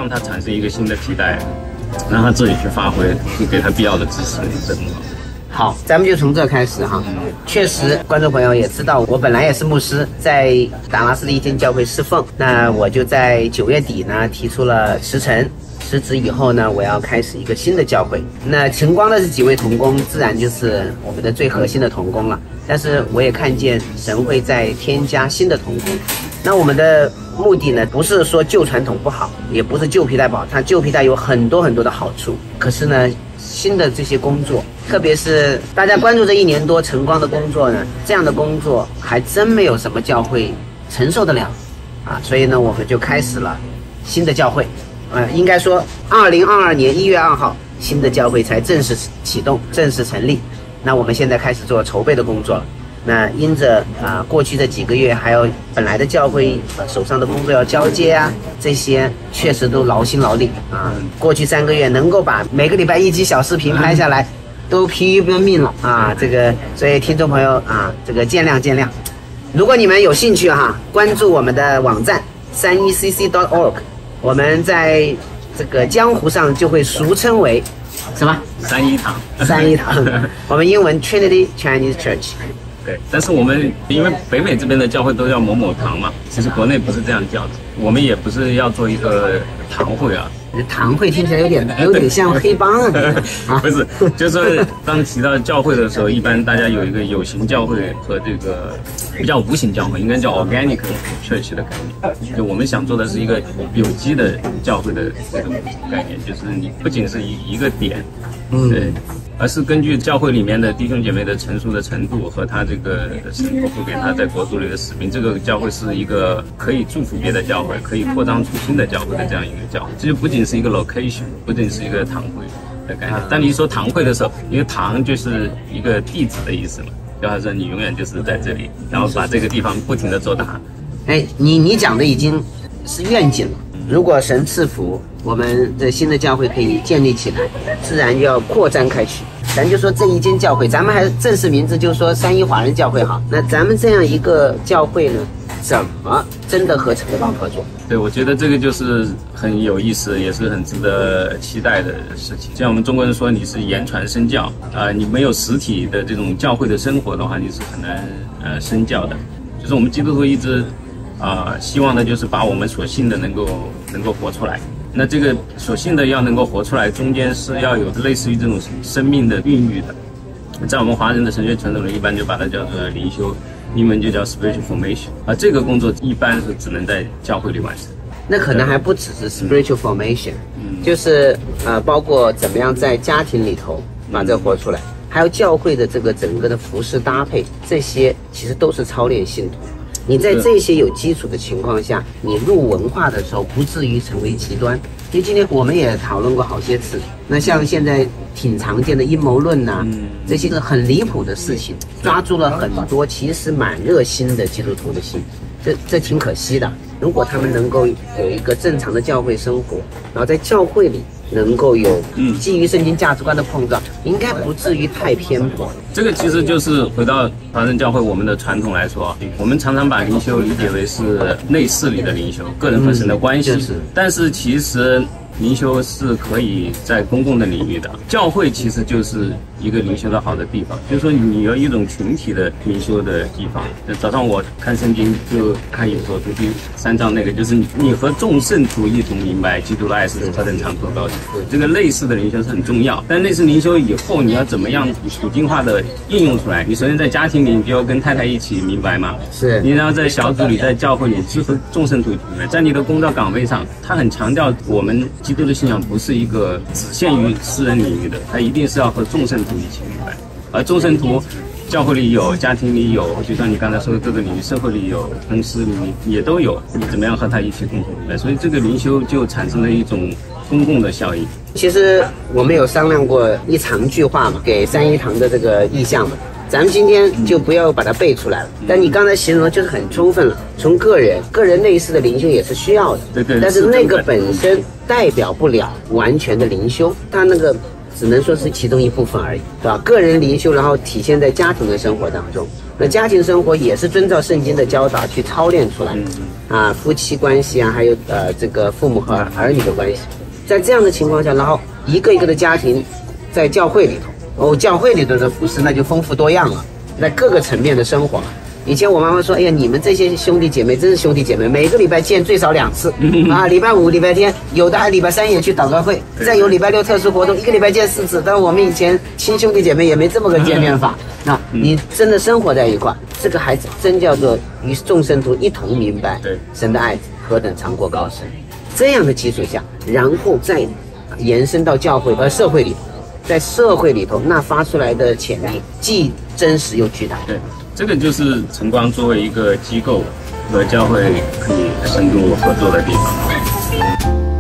让他产生一个新的替代，让他自己去发挥，就给他必要的支持，这很好。 好，咱们就从这开始哈。确实，观众朋友也知道，我本来也是牧师，在达拉斯的一间教会侍奉。那我就在9月底呢提出了辞呈，辞职以后呢，我要开始一个新的教会。那晨光的这几位同工，自然就是我们的最核心的同工了。但是我也看见神会在添加新的同工。那我们的目的呢，不是说旧传统不好，也不是旧皮带不好，它旧皮带有很多很多的好处。可是呢，新的这些工作，特别是大家关注这1年多晨光的工作呢，这样的工作还真没有什么教会承受得了啊！所以呢，我们就开始了新的教会。应该说2022年1月2号，新的教会才正式启动、正式成立。那我们现在开始做筹备的工作了。那因着过去这几个月，还有本来的教会手上的工作要交接啊，这些确实都劳心劳力啊。过去3个月能够把每个礼拜1集小视频拍下来，都疲于奔命了啊。这个，所以听众朋友啊，这个见谅见谅。如果你们有兴趣哈，关注我们的网站31cc.org， 我们在这个江湖上就会俗称为什么 3一堂， 我们英文 Trinity Chinese Church。 对，但是我们因为北美这边的教会都叫某某堂嘛，其实国内不是这样叫的，我们也不是要做一个堂会啊。 堂会听起来有点像黑帮啊！ 不是，就是当提到教会的时候，一般大家有一个有形教会和这个比较无形教会，应该叫 organic church 的概念。就我们想做的是一个有机的教会的这种概念，就是你不仅是一个点，对，而是根据教会里面的弟兄姐妹的成熟的程度和他这个神托付给他在国度里的使命，这个教会是一个可以祝福别的教会，可以扩张出新的教会的这样一个教会。这就不仅是一个 location， 不仅是一个堂会的概念。当你一说堂会的时候，因为堂就是一个地址的意思嘛，就好像你永远就是在这里，然后把这个地方不停的做大。 哎，你讲的已经是愿景了。如果神赐福，我们的新的教会可以建立起来，自然就要扩展开去。咱就说这一间教会，咱们还正式名字就说3一华人教会好。那咱们这样一个教会呢，怎么真的和城邦合作？ 对，我觉得这个就是很有意思，也是很值得期待的事情。像我们中国人说，你是言传身教你没有实体的这种教会的生活的话，你是很难身教的。就是我们基督徒一直希望的就是把我们所信的能够活出来。那这个所信的要能够活出来，中间是要有类似于这种生命的孕育的。在我们华人的神学传统里，一般就把它叫做灵修，英文就叫 spiritual formation。这个工作一般是只能在教会里完成。 那可能还不只是 spiritual formation，就是包括怎么样在家庭里头把这活出来，还有教会的这个整个的服饰搭配，这些其实都是操练信徒。你在这些有基础的情况下，你入文化的时候不至于成为极端。因为今天我们也讨论过好些次，那像现在挺常见的阴谋论呐，这些个很离谱的事情，抓住了很多其实蛮热心的基督徒的心，这挺可惜的。如果他们能够有一个正常的教会生活，然后在教会里能够有基于圣经价值观的碰撞，应该不至于太偏颇。 这个其实就是回到华人教会我们的传统来说，我们常常把灵修理解为是内室里的灵修，个人和神的关系。但是其实灵修是可以在公共的领域的，教会其实就是一个灵修的好的地方，就是说你有一种群体的灵修的地方。早上我看圣经就看以弗所书第3章那个，就是你和众圣徒一同明白基督的爱是何等长阔高深。这个类似的灵修是很重要，但类似灵修以后你要怎么样处境化的应用出来？你首先在家庭里你就要跟太太一起明白嘛， 是你要在小组里在教会里支持众圣徒一起明白，在你的工作岗位上，他很强调我们基督的信仰不是一个只限于私人领域的，它一定是要和众圣徒一起明白。而众圣徒，教会里有，家庭里有，就像你刚才说的各个领域，社会里有，公司里也都有，你怎么样和他一起共同明白？所以这个灵修就产生了一种公共的效应。 其实我们有商量过一长句话嘛，给3一堂的这个意向嘛。咱们今天就不要把它背出来了，但你刚才形容的就是很充分了。从个人类似的灵修也是需要的， 对， 但是那个本身代表不了完全的灵修，它那个只能说是其中一部分而已，对吧？个人灵修，然后体现在家庭的生活当中。那家庭生活也是遵照圣经的教导去操练出来的啊，夫妻关系啊，还有这个父母和儿女的关系。在这样的情况下，然后一个一个的家庭在教会里头，教会里头的服饰那就丰富多样了，在各个层面的生活。以前我妈妈说，哎呀，你们这些兄弟姐妹真是兄弟姐妹，每个礼拜见最少2次啊，礼拜5、礼拜天，有的还礼拜3也去祷告会，再有礼拜6特殊活动，一个礼拜见4次。但是我们以前亲兄弟姐妹也没这么个见面法。那你真的生活在一块，这个还真叫做与众生徒一同明白神的爱何等长阔高深。这样的基础下，然后再延伸到教会和社会里头，在社会里头那发出来的潜力既真实又巨大。 对，这个就是晨光作为一个机构和教会可以深度合作的地方。